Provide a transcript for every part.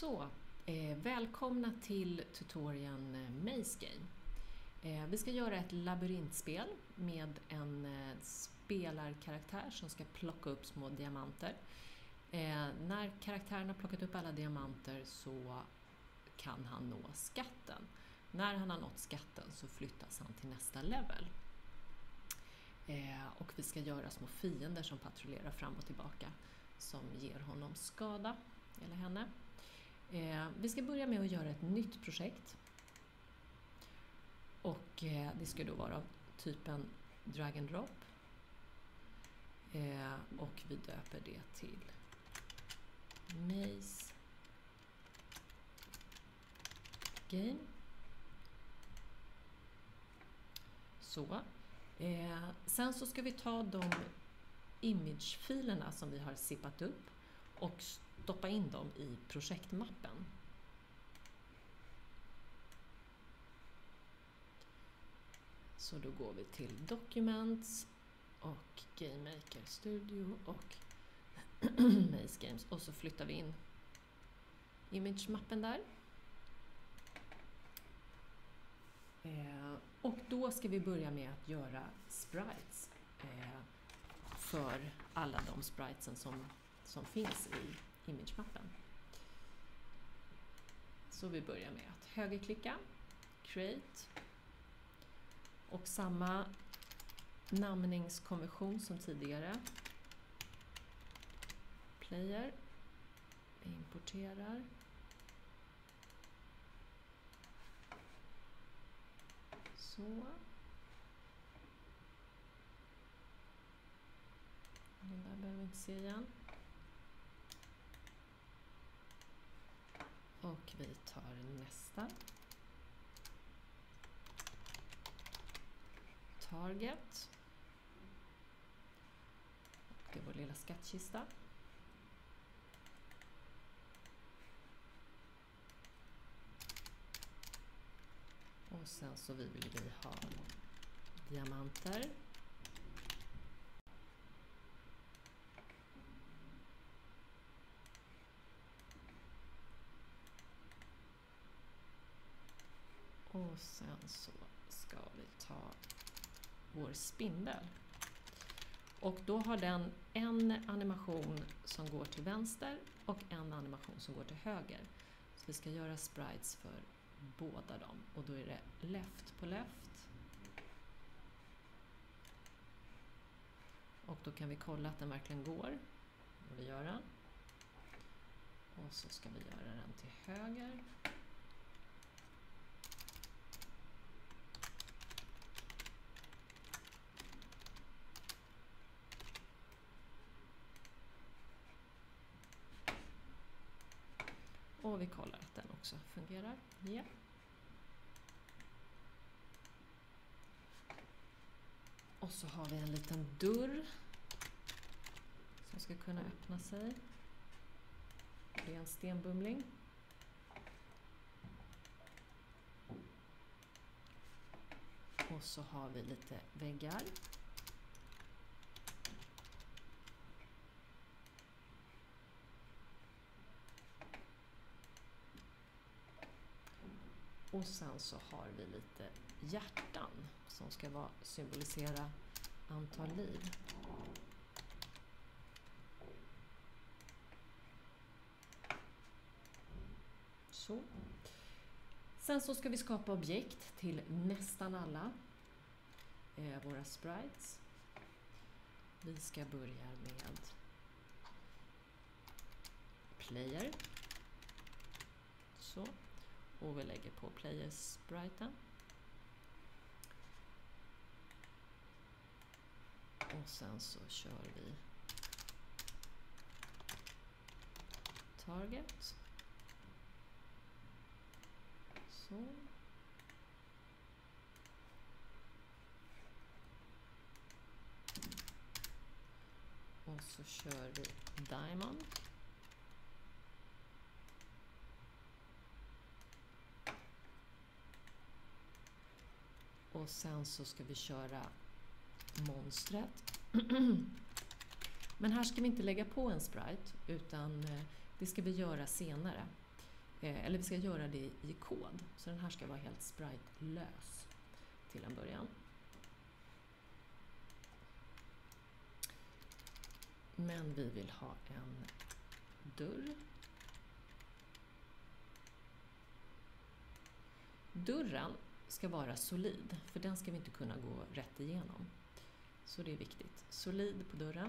Så, välkomna till tutorialen Maze Game. Vi ska göra ett labyrintspel med en spelarkaraktär som ska plocka upp små diamanter. När karaktären har plockat upp alla diamanter så kan han nå skatten. När han har nått skatten så flyttas han till nästa level. Och vi ska göra små fiender som patrullerar fram och tillbaka som ger honom skada, eller henne. Vi ska börja med att göra ett nytt projekt. Och det ska då vara av typen drag and drop. Och vi döper det till Maze Game. Så. Sen så ska vi ta de imagefilerna som vi har zippat upp och stoppa in dem i projektmappen. Så då går vi till Documents och Game Maker Studio och Maze Games och så flyttar vi in imagemappen där. Och då ska vi börja med att göra sprites för alla de spritesen som finns i imagemappen. Så vi börjar med att högerklicka, create och samma namningskonvention som tidigare. Player, vi importerar. Så. Den där behöver vi inte se igen. Och vi tar nästa. Target. Och det är vår lilla skattkista. Och sen så vill vi ha diamanter. Och sen så ska vi ta vår spindel. Och då har den en animation som går till vänster och en animation som går till höger. Så vi ska göra sprites för båda dem. Och då är det left på left. Och då kan vi kolla att den verkligen går. Och vi gör den. Och så ska vi göra den till höger. Och vi kollar att den också fungerar. Ja. Och så har vi en liten dörr som ska kunna öppna sig. Det är en stenbumling. Och så har vi lite väggar. Och sen så har vi lite hjärtan som ska symbolisera antal liv. Så. Sen så ska vi skapa objekt till nästan alla våra sprites. Vi ska börja med player. Så. Och vi lägger på player-spriten. Och sen så kör vi target. Så. Och så kör vi diamond. Och sen så ska vi köra monstret. Men här ska vi inte lägga på en sprite utan det ska vi göra senare. eller vi ska göra det i kod. Så den här ska vara helt sprite-lös till en början. Men vi vill ha en dörr. Dörren ska vara solid, för den ska vi inte kunna gå rätt igenom. Så det är viktigt. Solid på dörren.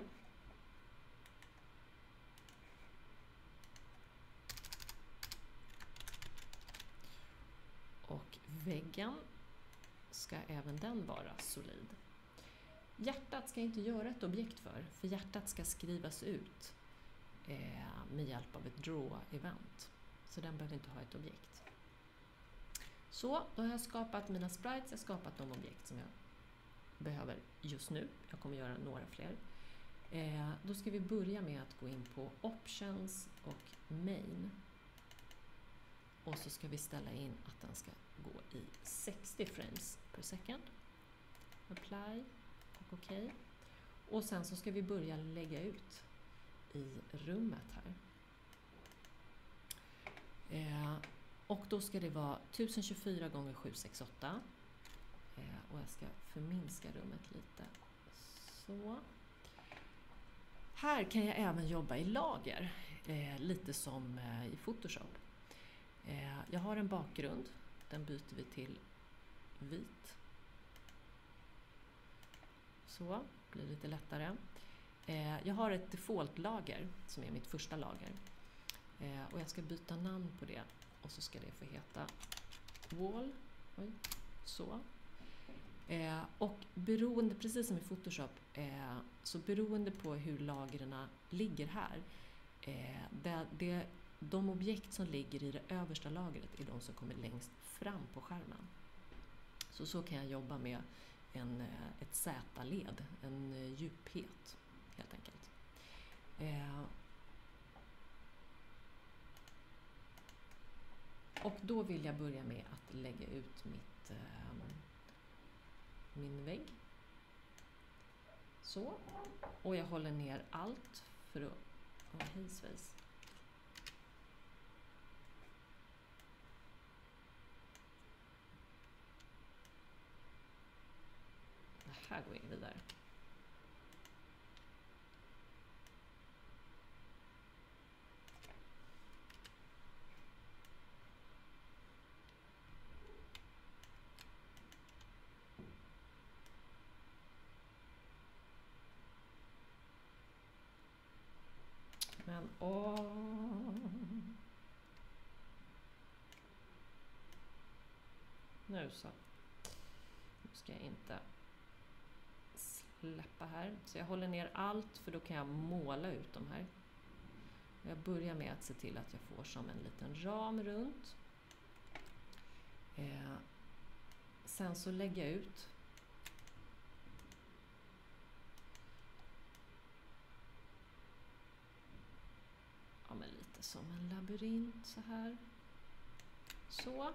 Och väggen ska även den vara solid. Hjärtat ska inte göra ett objekt för hjärtat ska skrivas ut med hjälp av ett draw-event. Så den behöver inte ha ett objekt. Så, då har jag skapat mina sprites, jag har skapat de objekt som jag behöver just nu. Jag kommer göra några fler. Då ska vi börja med att gå in på Options och Main. Och så ska vi ställa in att den ska gå i 60 frames per second. Apply och OK. Och sen så ska vi börja lägga ut i rummet här. Och då ska det vara 1024 x 768. Och jag ska förminska rummet lite. Så. Här kan jag även jobba i lager. Lite som i Photoshop. Jag har en bakgrund. Den byter vi till vit. Så, blir lite lättare. Jag har ett default-lager som är mitt första lager. Och jag ska byta namn på det. Och så ska det få heta Wall. Oj, så. Och beroende, precis som i Photoshop, så beroende på hur lagren ligger här. De objekt som ligger i det översta lagret är de som kommer längst fram på skärmen. Så kan jag jobba med ett Z-led, en djuphet helt enkelt. Och då vill jag börja med att lägga ut min vägg. Så. Och jag håller ner allt för att hejsvis. Det här går in vidare. Men nu så. Nu ska jag inte släppa här. Så jag håller ner allt för då kan jag måla ut de här. Jag börjar med att se till att jag får som en liten ram runt. Sen så lägger jag ut men lite som en labyrint så här. Så.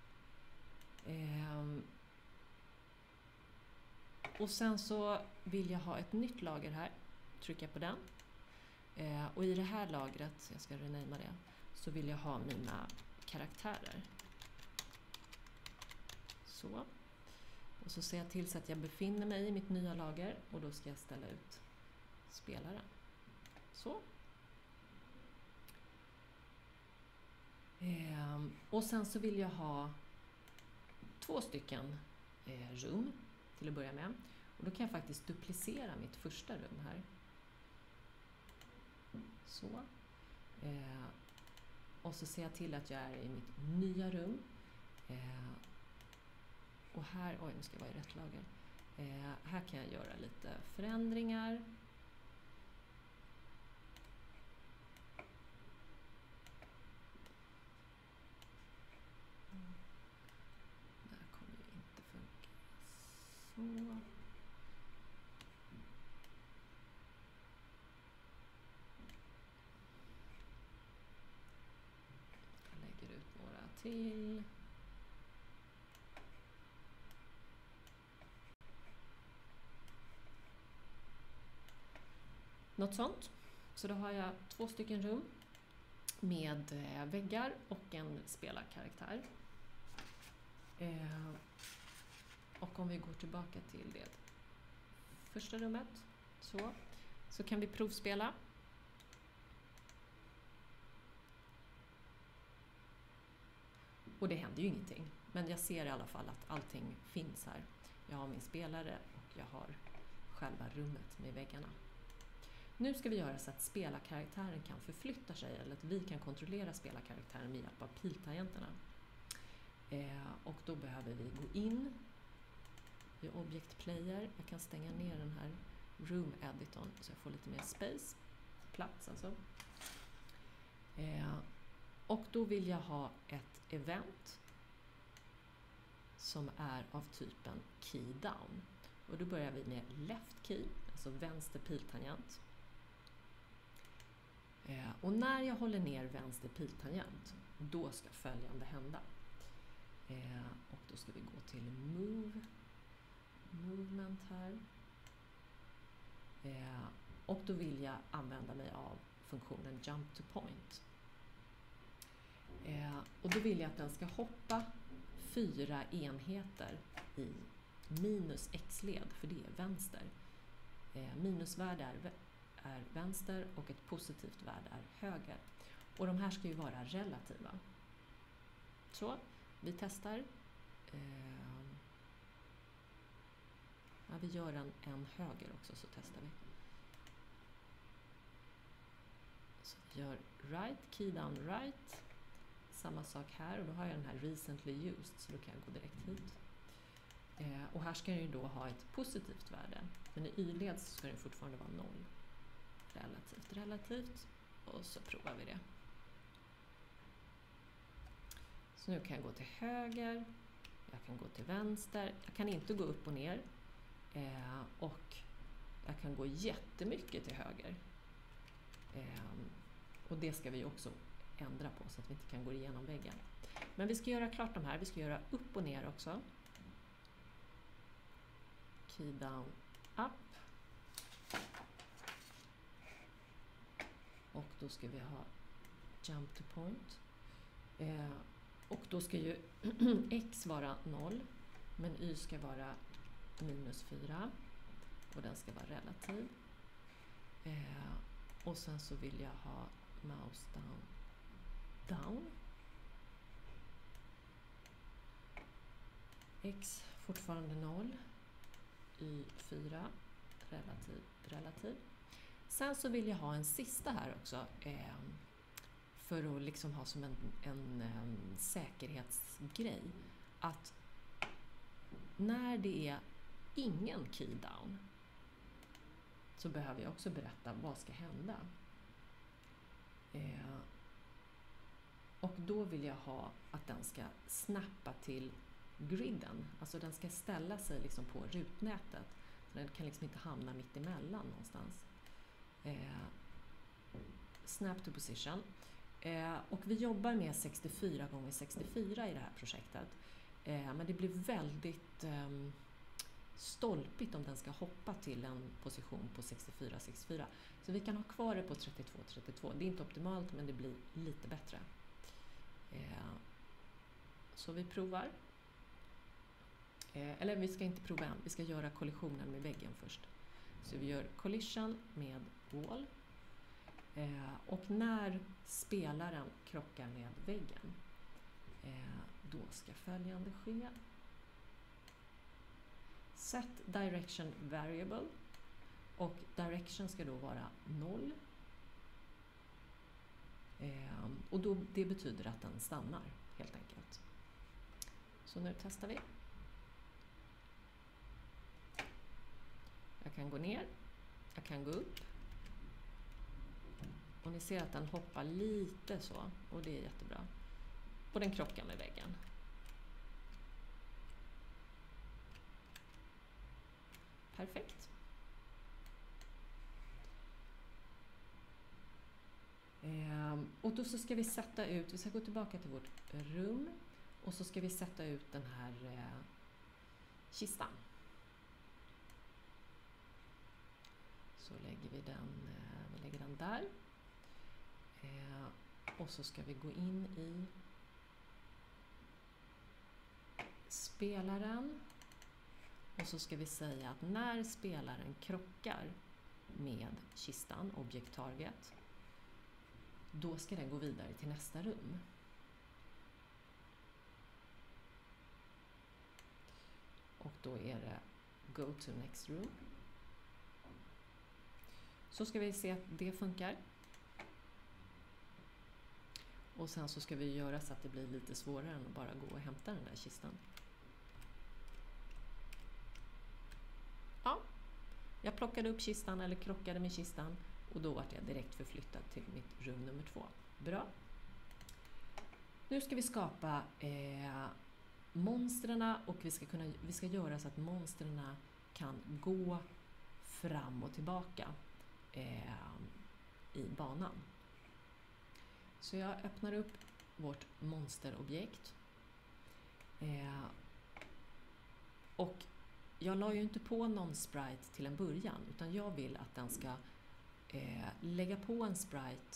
Och sen så vill jag ha ett nytt lager här. Trycka på den. Och i det här lagret, jag ska renamea det, så vill jag ha mina karaktärer. Så. Och så ser jag till så att jag befinner mig i mitt nya lager och då ska jag ställa ut spelaren. Så. Och sen så vill jag ha 2 stycken rum till att börja med. Och då kan jag faktiskt duplicera mitt första rum här. Så. Och så ser jag till att jag är i mitt nya rum. Och här, nu ska jag vara i rätt lager. Här kan jag göra lite förändringar. Där kommer det inte funka. Så. Jag lägger ut några till. Något sånt. Så då har jag 2 stycken rum. med väggar och en spelarkaraktär. Och om vi går tillbaka till det första rummet så kan vi provspela. Och det händer ju ingenting, men jag ser i alla fall att allting finns här. Jag har min spelare och jag har själva rummet med väggarna. Nu ska vi göra så att spelarkaraktären kan förflytta sig, eller att vi kan kontrollera spelarkaraktären med hjälp av piltangenterna. Och då behöver vi gå in i Object Player. Jag kan stänga ner den här Room Editorn så jag får lite mer space, plats alltså. Och då vill jag ha ett event som är av typen Key Down. Och då börjar vi med Left Key, alltså vänster piltangent. Och när jag håller ner vänster piltangent, då ska följande hända. Och då ska vi gå till Movement här. Och då vill jag använda mig av funktionen Jump to Point. Och då vill jag att den ska hoppa 4 enheter i minus x-led, för det är vänster. Minusvärde är vänster och ett positivt värde är höger. Och de här ska ju vara relativa. Så, vi testar. Ja, vi gör en höger också, så testar vi. Så vi gör right, key down right. Samma sak här, och då har jag den här recently used, så då kan jag gå direkt hit. Och här ska den ju då ha ett positivt värde, men i y-led så ska den fortfarande vara 0. Relativt, och så provar vi det. Så nu kan jag gå till höger, jag kan gå till vänster, jag kan inte gå upp och ner, och jag kan gå jättemycket till höger. Och det ska vi också ändra på så att vi inte kan gå igenom väggen. Men vi ska göra klart de här, vi ska göra upp och ner också. Key down, up. Och då ska vi ha jump to point. Och då ska ju x vara 0, men y ska vara minus 4. Och den ska vara relativ. Och sen så vill jag ha mouse down. X fortfarande 0. Y 4. Relativ. Sen så vill jag ha en sista här också. För att liksom ha som en säkerhetsgrej. Att när det är ingen key down så behöver jag också berätta vad ska hända. Och då vill jag ha att den ska snappa till griden. Alltså den ska ställa sig liksom på rutnätet. Så den kan liksom inte hamna mitt emellan någonstans. Snap to position. Och vi jobbar med 64 x 64 i det här projektet. Men det blir väldigt stolpigt om den ska hoppa till en position på 64. Så vi kan ha kvar det på 32. Det är inte optimalt, men det blir lite bättre. Så vi provar. Eller vi ska inte prova än, vi ska göra kollisionen med väggen först. Så vi gör collision med wall. Och när spelaren krockar med väggen, då ska följande ske. Set direction variable, och direction ska då vara 0. Och då, det betyder att den stannar helt enkelt. Så nu testar vi. Jag kan gå ner, jag kan gå upp. Och ni ser att den hoppar lite så, och det är jättebra. Och den krockar med väggen. Perfekt. Och då så ska vi sätta ut, vi ska gå tillbaka till vårt rum och så ska vi sätta ut den här kistan. Så lägger vi lägger den där. Och så ska vi gå in i spelaren. Och så ska vi säga att när spelaren krockar med kistan, object target, då ska den gå vidare till nästa rum. Och då är det go to next room. Så ska vi se att det funkar. Och sen så ska vi göra så att det blir lite svårare än att bara gå och hämta den där kistan. Ja, jag plockade upp kistan eller krockade med kistan och då var jag direkt förflyttad till mitt rum nummer 2. Bra. Nu ska vi skapa monstren och vi ska göra så att monstren kan gå fram och tillbaka i banan. Så jag öppnar upp vårt monsterobjekt. Och jag la ju inte på någon sprite till en början, utan jag vill att den ska lägga på en sprite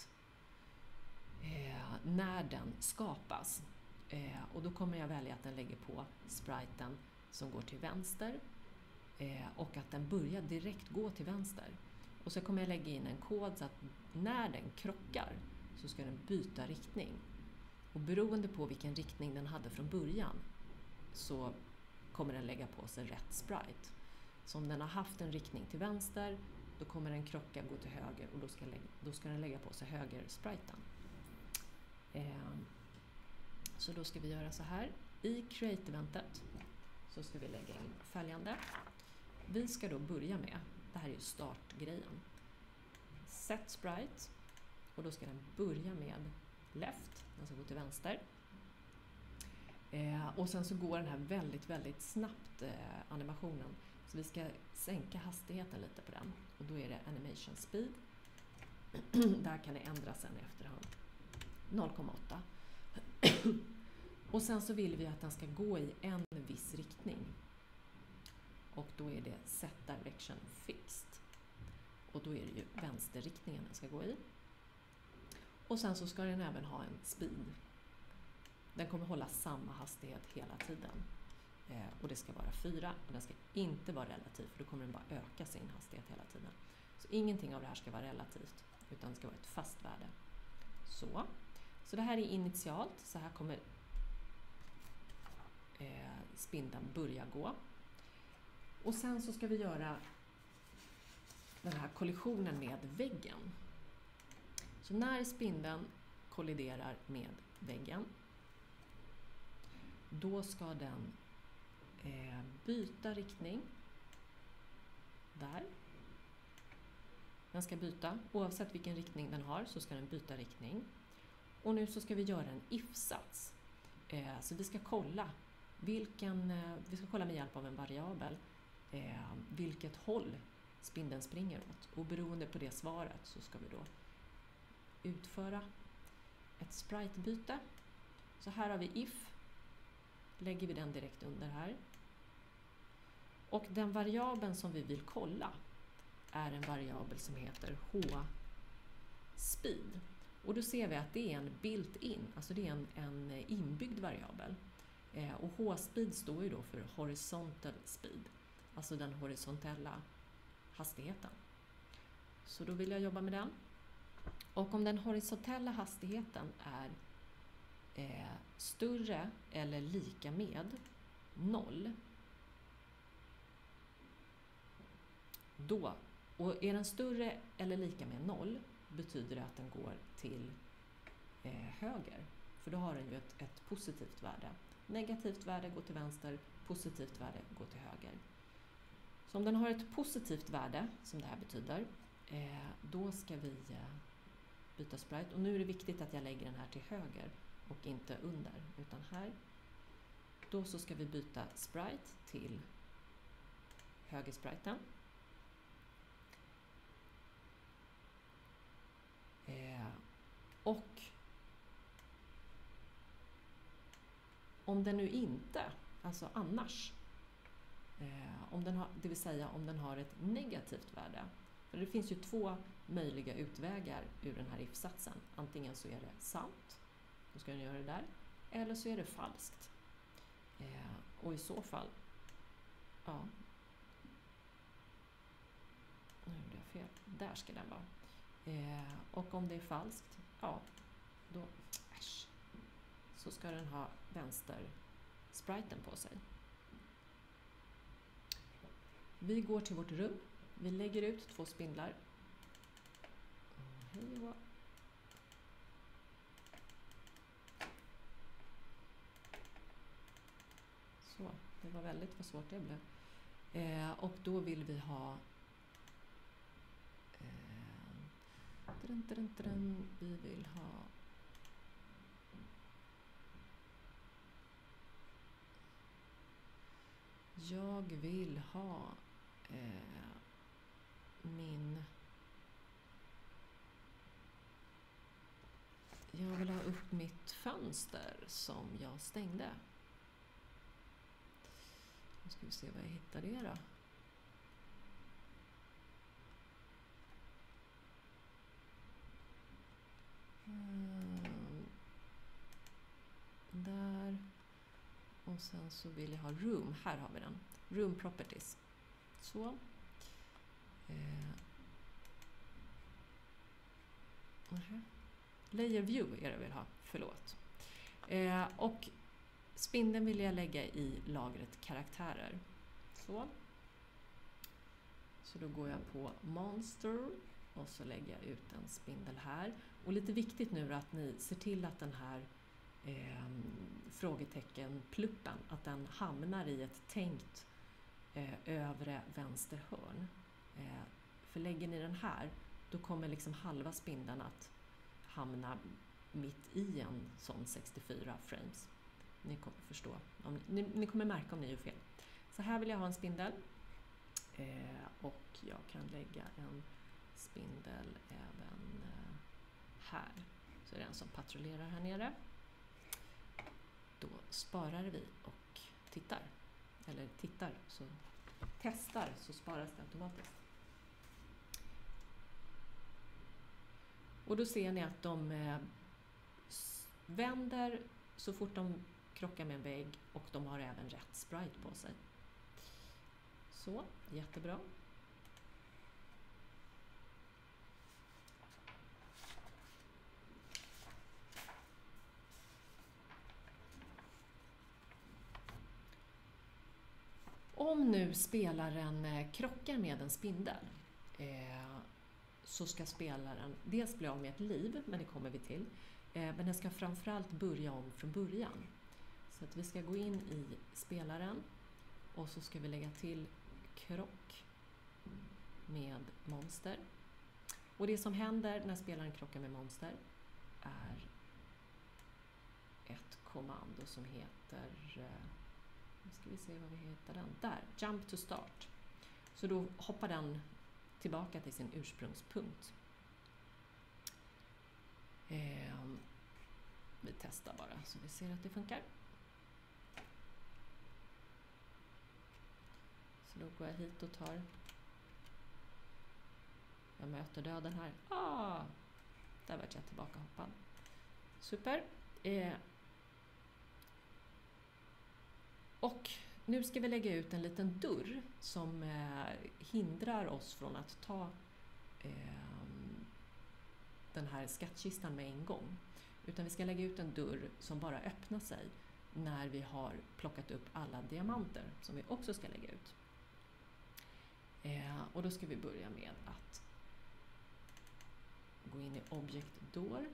när den skapas. Och då kommer jag välja att den lägger på spriten som går till vänster och att den börjar direkt gå till vänster. Och så kommer jag lägga in en kod så att när den krockar så ska den byta riktning. Och beroende på vilken riktning den hade från början så kommer den lägga på sig rätt sprite. Så om den har haft en riktning till vänster, då kommer den krocka, gå till höger och då ska den lägga på sig höger spriten. Så då ska vi göra så här. I create-eventet så ska vi lägga in följande. Vi ska då börja med, det här är ju startgrejen, set sprite, och då ska den börja med left, den ska gå till vänster. Och sen så går den här väldigt, väldigt snabbt animationen. Så vi ska sänka hastigheten lite på den. Och då är det animation speed. Där kan det ändras sen i efterhand. 0,8. Och sen så vill vi att den ska gå i en viss riktning. Och då är det set direction fixed. Och då är det ju vänsterriktningen den ska gå i. Och sen så ska den även ha en speed. Den kommer hålla samma hastighet hela tiden. Och det ska vara 4. Och den ska inte vara relativ, för då kommer den bara öka sin hastighet hela tiden. Så ingenting av det här ska vara relativt, utan det ska vara ett fast värde. Så det här är initialt. Så här kommer spindeln börja gå. Och sen så ska vi göra den här kollisionen med väggen. Så när spindeln kolliderar med väggen, då ska den byta riktning. Där. Den ska byta. Oavsett vilken riktning den har så ska den byta riktning. Och nu så ska vi göra en if-sats. Så vi ska kolla vi ska kolla med hjälp av en variabel vilket håll spindeln springer åt. Och beroende på det svaret så ska vi då utföra ett spritebyte. Så här har vi if. Lägger vi den direkt under här. Och den variabeln som vi vill kolla är en variabel som heter h-speed. Och då ser vi att det är en built-in, alltså det är en inbyggd variabel. Och h-speed står ju då för horizontal speed, alltså den horisontella hastigheten. Så då vill jag jobba med den. Och om den horisontella hastigheten är större eller lika med 0, då, och är den större eller lika med 0 betyder det att den går till höger, för då har den ju ett positivt värde. Negativt värde går till vänster, positivt värde går till höger. Så om den har ett positivt värde, som det här betyder, då ska vi byta sprite. Och nu är det viktigt att jag lägger den här till höger och inte under, utan här. Då så ska vi byta sprite till högerspriten. Och om den nu inte, alltså annars, om den har, det vill säga om den har ett negativt värde, För det finns ju 2 möjliga utvägar ur den här if-satsen. Antingen så är det sant, då ska den göra det där, eller så är det falskt. Och i så fall, ja, nu gjorde jag fel, där ska den vara. Och om det är falskt, ja, då så ska den ha vänster spriten på sig. Vi går till vårt rum. Vi lägger ut 2 spindlar. Så, det var väldigt vad svårt det blev. Och då vill vi ha vi vill ha jag vill ha jag vill ha upp mitt fönster som jag stängde. Nu ska vi se vad jag hittar det då. Där. Och sen så vill jag ha room. Här har vi den. Room properties. Så. Layer view är det vill ha. Förlåt. Och spindeln vill jag lägga i lagret karaktärer. Så då går jag på monster och så lägger jag ut en spindel här. Och lite viktigt nu är att ni ser till att den här frågetecken-pluppen, att den hamnar i ett tänkt övre vänster hörn. För lägger ni den här, då kommer liksom halva spindeln att hamna mitt i en sån 64 frames. Ni kommer förstå. Ni kommer märka om ni gör fel. Så här vill jag ha en spindel. Och jag kan lägga en spindel även här. Så är det en som patrullerar här nere. Då sparar vi och tittar. Eller testar så sparas det automatiskt. Och då ser ni att de vänder så fort de krockar med en vägg och de har även rätt sprite på sig. Så, jättebra. Om nu spelaren krockar med en spindel så ska spelaren dels bli av med ett liv, men det kommer vi till. Men den ska framförallt börja om från början. Så att vi ska gå in i spelaren och så ska vi lägga till krock med monster. Och det som händer när spelaren krockar med monster är ett kommando som heter, nu ska vi se vad vi heter den, där, jump to start. Så då hoppar den tillbaka till sin ursprungspunkt. Vi testar bara så vi ser att det funkar. Så då går jag hit och tar, jag möter döden här. Där var jag tillbaka hoppad. Super. Och nu ska vi lägga ut en liten dörr som hindrar oss från att ta den här skattkistan med en gång. Utan vi ska lägga ut en dörr som bara öppnar sig när vi har plockat upp alla diamanter som vi också ska lägga ut. Och då ska vi börja med att gå in i Object Door.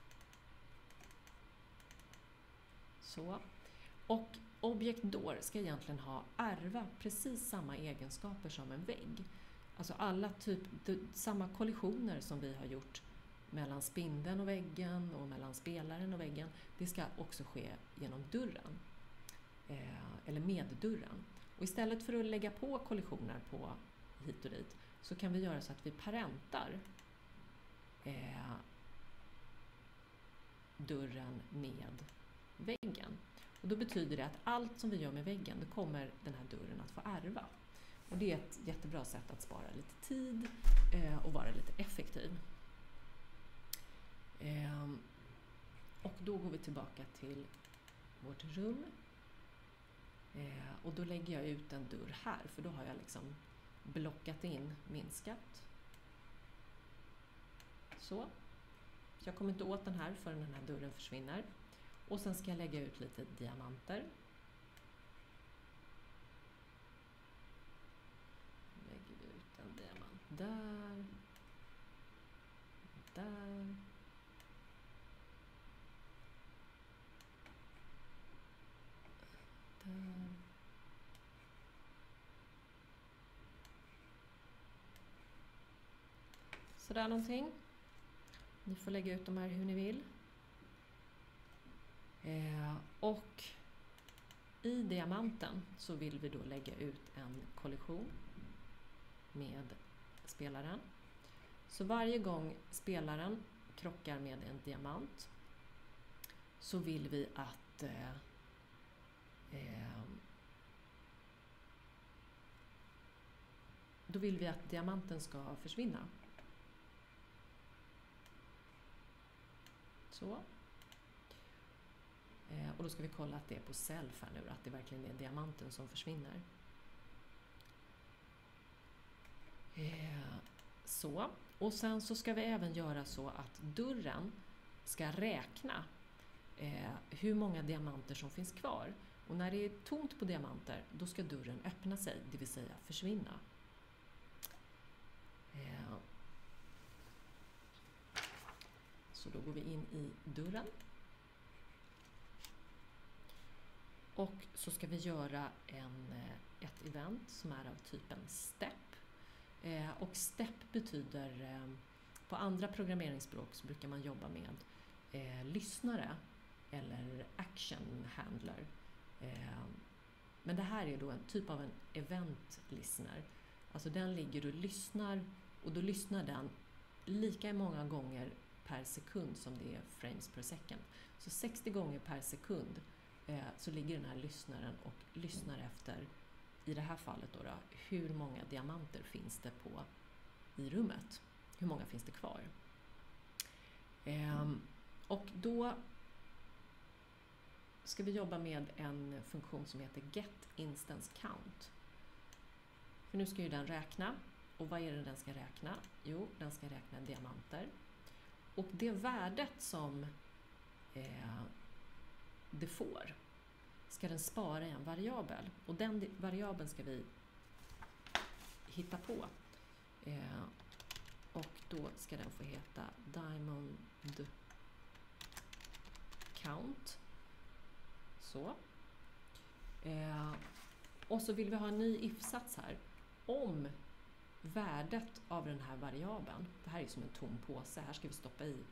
Så. Och Object Door ska egentligen ärva precis samma egenskaper som en vägg. Alltså alla samma kollisioner som vi har gjort mellan spindeln och väggen och mellan spelaren och väggen. Det ska också ske genom dörren. Eller med dörren. Och istället för att lägga på kollisioner på hit och dit så kan vi göra så att vi parentar dörren med väggen. Och då betyder det att allt som vi gör med väggen, då kommer den här dörren att få ärva. Och det är ett jättebra sätt att spara lite tid och vara lite effektiv. Och då går vi tillbaka till vårt rum. Och då lägger jag ut en dörr här, för då har jag liksom blockat in min skatt. Så. Jag kommer inte åt den här förrän den här dörren försvinner. Och sen ska jag lägga ut lite diamanter. Lägger ut en diamant där. Där. Där. Sådär någonting. Ni får lägga ut de här hur ni vill. Och i diamanten så vill vi då lägga ut en kollektion med spelaren. Så varje gång spelaren krockar med en diamant så vill vi att då vill vi att diamanten ska försvinna. Så. Och då ska vi kolla att det är på self här nu, att det verkligen är diamanten som försvinner. Så. Och sen så ska vi även göra så att dörren ska räkna hur många diamanter som finns kvar. Och när det är tomt på diamanter, då ska dörren öppna sig, det vill säga försvinna. Så då går vi in i dörren. Och så ska vi göra ett event som är av typen step. Och step betyder, på andra programmeringsspråk så brukar man jobba med lyssnare eller action handler. Men det här är då en typ av en event listener. Alltså den ligger och lyssnar, och då lyssnar den lika många gånger per sekund som det är frames per second. Så 60 gånger per sekund så ligger den här lyssnaren och lyssnar efter, i det här fallet då, hur många diamanter finns det i rummet? Hur många finns det kvar? Och då ska vi jobba med en funktion som heter get instance count. För nu ska ju den räkna. Och vad är det den ska räkna? Jo, den ska räkna diamanter. Och det värdet som det får ska den spara i en variabel. Och den variabeln ska vi hitta på. Och då ska den få heta diamond count. Så. Och så vill vi ha en ny if-sats här. Om värdet av den här variabeln, det här är som en tom påse, här ska vi stoppa i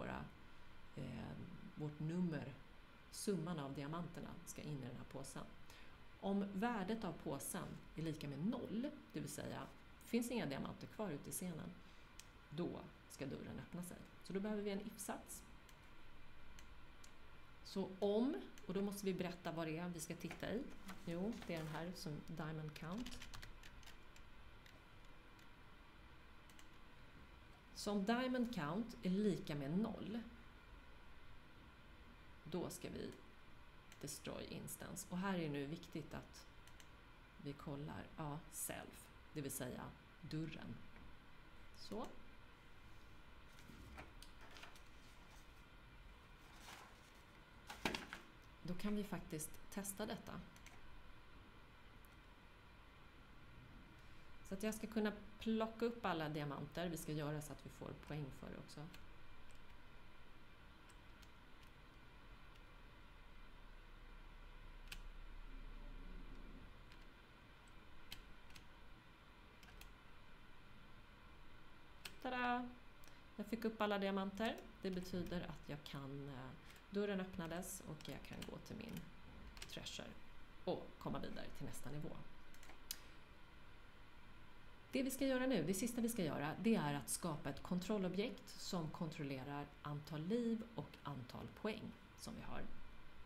vårt nummer, summan av diamanterna ska in i den här påsen. Om värdet av påsen är lika med 0, det vill säga finns inga diamanter kvar ute i scenen, då ska dörren öppna sig. Så då behöver vi en if-sats. Så om, och då måste vi berätta vad det är vi ska titta i. Jo, det är den här som diamond count. Så om diamond count är lika med 0, då ska vi destroy instance. Och här är det nu viktigt att vi kollar self, det vill säga dörren. Så. Då kan vi faktiskt testa detta. Så att jag ska kunna plocka upp alla diamanter. Vi ska göra så att vi får poäng för det också. Tada! Jag fick upp alla diamanter. Det betyder att jag kan, dörren öppnades och jag kan gå till min treasure och komma vidare till nästa nivå. Det vi ska göra nu, det sista vi ska göra, det är att skapa ett kontrollobjekt som kontrollerar antal liv och antal poäng som vi har.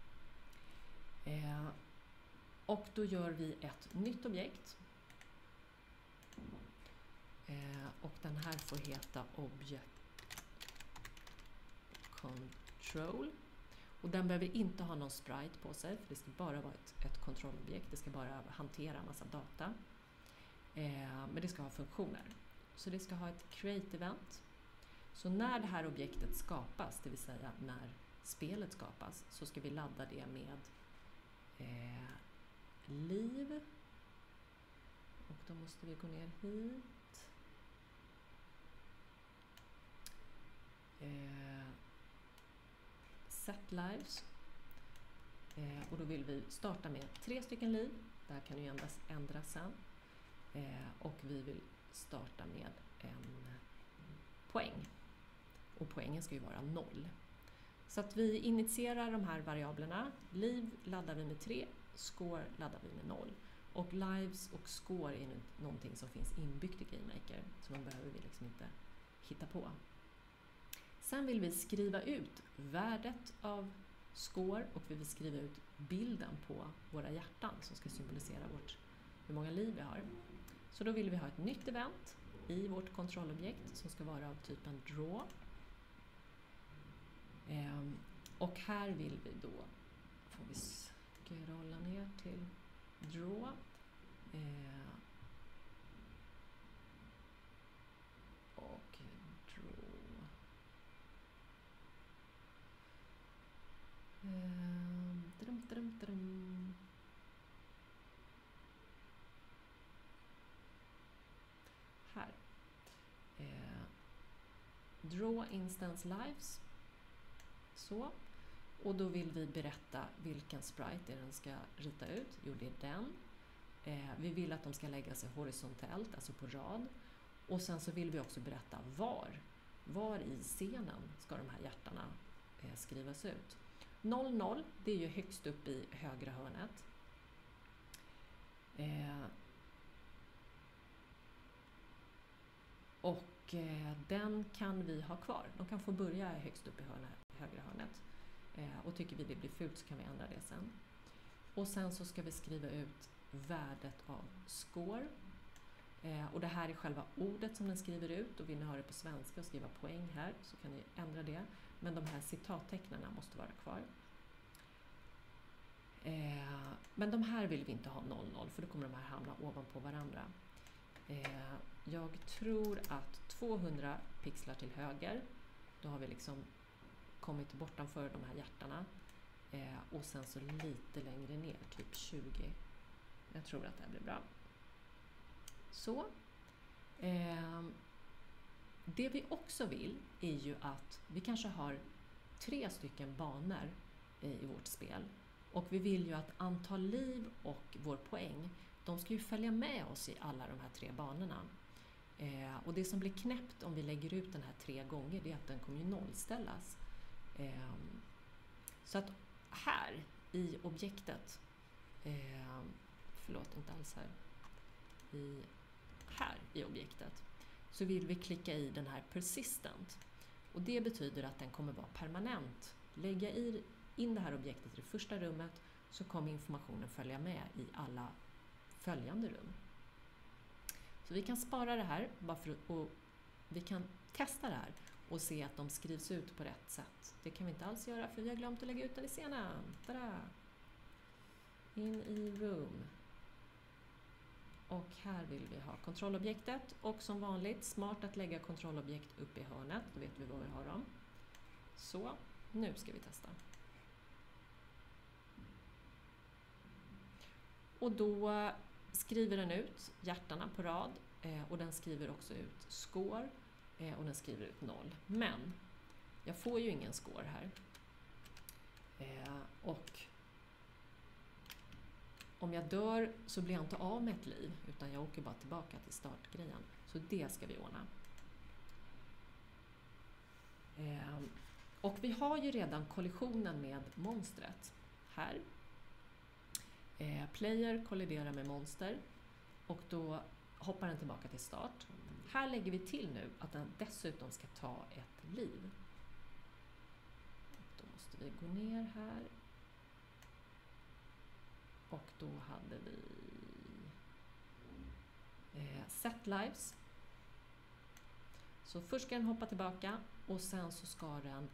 Och då gör vi ett nytt objekt Och den här får heta Object Control. Och den behöver inte ha någon sprite på sig, för det ska bara vara ett kontrollobjekt. Det ska bara hantera en massa data. Men det ska ha funktioner. Så det ska ha ett create event. Så när det här objektet skapas, det vill säga när spelet skapas, så ska vi ladda det med liv. Och då måste vi gå ner hit. Set lives. Och då vill vi starta med 3 stycken liv. Det här kan ju ändras sen. Och vi vill starta med en poäng. Och poängen ska ju vara 0. Så att vi initierar de här variablerna. Liv laddar vi med 3, score laddar vi med 0. Och lives och score är någonting som finns inbyggt i GameMaker. Så de behöver vi liksom inte hitta på. Sen vill vi skriva ut värdet av score och vi vill skriva ut bilden på våra hjärtan som ska symbolisera hur många liv vi har. Så då vill vi ha ett nytt event i vårt kontrollobjekt som ska vara av typen draw. Och här vill vi då, får vi scrolla ner till draw. Och draw. Här. Draw instance lives. Så. Och då vill vi berätta vilken sprite den ska rita ut. Jo, det är den. Vi vill att de ska lägga sig horisontellt, alltså på rad. Och sen så vill vi också berätta var i scenen ska de här hjärtarna skrivas ut. 00, det är ju högst upp i högra hörnet. Den kan vi ha kvar. De kan få börja högst upp i högra hörnet. Och tycker vi det blir fult så kan vi ändra det sen. Och sen så ska vi skriva ut värdet av score. Och det här är själva ordet som den skriver ut. Och vill ni ha det på svenska och skriva poäng här så kan ni ändra det. Men de här citattecknarna måste vara kvar. Men de här vill vi inte ha 00 för då kommer de här hamna ovanpå varandra. Jag tror att 200 pixlar till höger, då har vi liksom kommit bortanför de här hjärtarna. Och sen så lite längre ner, typ 20. Jag tror att det här blir bra. Så. Det vi också vill är ju att vi kanske har 3 stycken banor i vårt spel. Och vi vill ju att antal liv och vår poäng, de ska ju följa med oss i alla de här 3 banorna. Och det som blir knäppt om vi lägger ut den här 3 gånger, det är att den kommer ju nollställas. Så att här i objektet, förlåt inte alls här i objektet, så vill vi klicka i den här persistent. Och det betyder att den kommer vara permanent. Lägga in det här objektet i det första rummet så kommer informationen följa med i alla följande rum. Så vi kan spara det här och vi kan testa det här och se att de skrivs ut på rätt sätt. Det kan vi inte alls göra för vi har glömt att lägga ut den i scenen. Tada! In i room. Och här vill vi ha kontrollobjektet och som vanligt smart att lägga kontrollobjekt upp i hörnet. Då vet vi var vi har dem. Så, nu ska vi testa. Och då skriver den ut hjärtarna på rad och den skriver också ut score och den skriver ut 0. Men jag får ju ingen score här. Och om jag dör så blir jag inte av med ett liv utan jag åker bara tillbaka till startgrejen. Så det ska vi ordna. Och vi har ju redan kollisionen med monstret här. Player kolliderar med monster och då hoppar den tillbaka till start. Här lägger vi till nu att den dessutom ska ta ett liv. Då måste vi gå ner här. Och då hade vi set lives. Så först ska den hoppa tillbaka och sen så ska den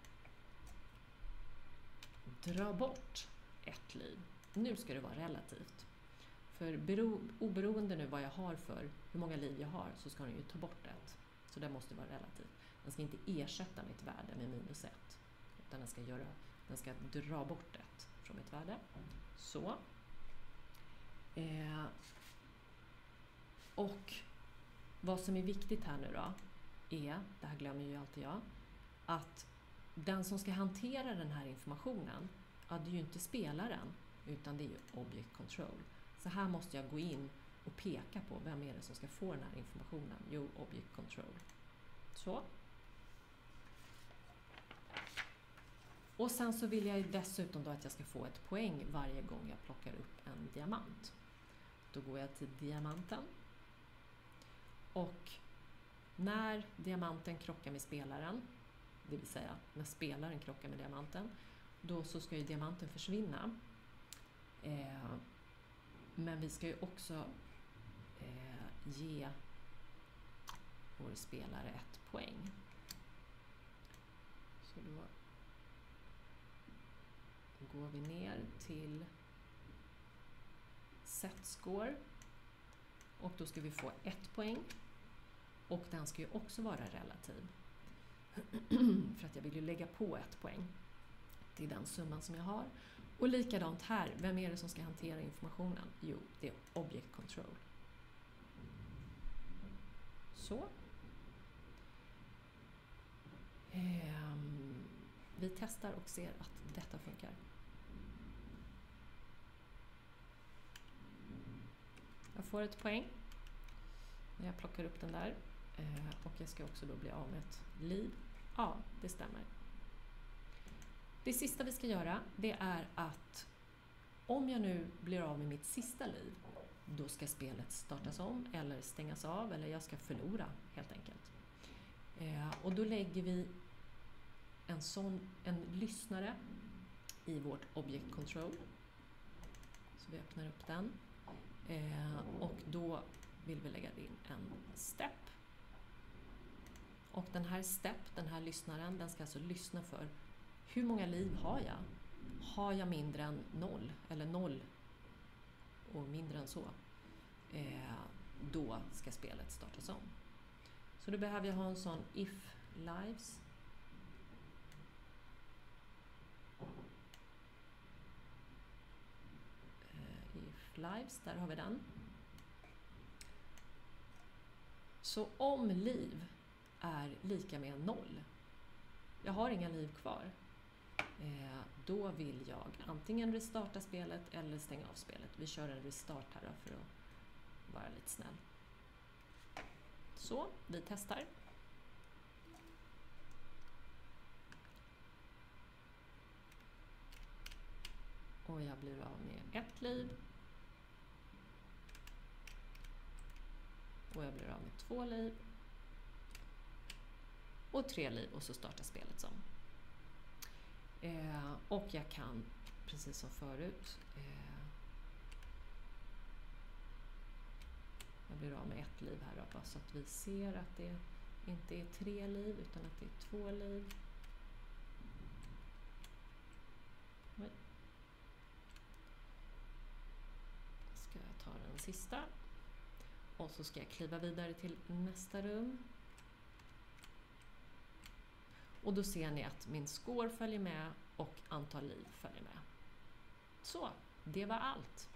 dra bort ett liv. Nu ska det vara relativt. För oberoende nu vad jag har för hur många liv jag har så ska den ju ta bort ett. Så det måste vara relativt. Den ska inte ersätta mitt värde med -1. Utan den ska dra bort ett från mitt värde. Så. Och vad som är viktigt här nu då är, det här glömmer ju alltid jag, att den som ska hantera den här informationen, ja, det är ju inte spelaren utan det är ju object control. Så här måste jag gå in och peka på vem är det som ska få den här informationen. Jo, object control. Så. Och sen så vill jag ju dessutom då att jag ska få ett poäng varje gång jag plockar upp en diamant. Då går jag till diamanten. Och när diamanten krockar med spelaren, det vill säga när spelaren krockar med diamanten, då så ska ju diamanten försvinna. Men vi ska ju också ge vår spelare ett poäng. Så då går vi ner till set score och då ska vi få ett poäng. Och den ska ju också vara relativ. För att jag vill ju lägga på ett poäng till den summan som jag har. Och likadant här, vem är det som ska hantera informationen? Jo, det är object control. Så. Vi testar och ser att detta funkar. Jag får ett poäng när jag plockar upp den där. Och jag ska också då bli av med ett liv. Ja, det stämmer. Det sista vi ska göra, det är att om jag nu blir av med mitt sista liv, då ska spelet startas om eller stängas av, eller jag ska förlora helt enkelt. Och då lägger vi en lyssnare i vårt object control. Så vi öppnar upp den. Och då vill vi lägga in en step. Och den här lyssnaren, den ska alltså lyssna för hur många liv har jag? Har jag mindre än 0 eller 0 och mindre än så, då ska spelet startas om. Så då behöver jag ha en sån if lives. If lives, där har vi den. Så om liv är lika med 0, jag har inga liv kvar, då vill jag antingen restarta spelet eller stänga av spelet. Vi kör en restart här då för att vara lite snäll. Så, vi testar. Och jag blir av med ett liv. Och jag blir av med 2 liv. Och 3 liv och så startar spelet som. Och jag kan, precis som förut, jag blir av med ett liv här då, bara så att vi ser att det inte är 3 liv utan att det är 2 liv. Oj. Ska jag ta den sista. Och så ska jag kliva vidare till nästa rum. Och då ser ni att min score följer med och antal liv följer med. Så, det var allt.